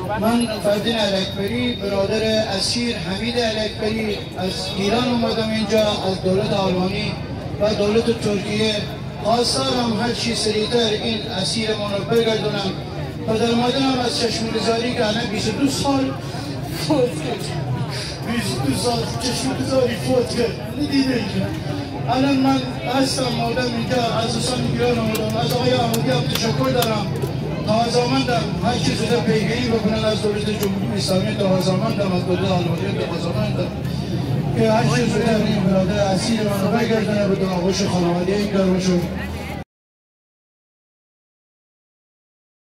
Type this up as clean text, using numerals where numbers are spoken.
من فردین علکبری برادر اسیر حمید علکبری از ایران اومدم اینجا، از دولت آلمانی و دولت ترکیه خواستارم هر چی سریعتر این اسیرمان رو برگردونم. پدر مادرم از چشم‌گذاری که الان 22 سال فوت کرد، 22 سال چشم‌گذاری فوت کرد، ندیده اینجا. الان من هستم مادم اینجا، از دوستان ایران آمدم، از آقای احمدی هم تشکر دارم. تقاضامندم هر چی زوده پیگیری بکنن از دولت جمهوری اسلامی، تقاضامندم از دولت آلمانی، تقاضامندم که هر چی زوده این برادر اسیر منو بگردنه به آغوش خانواده این کار بشون.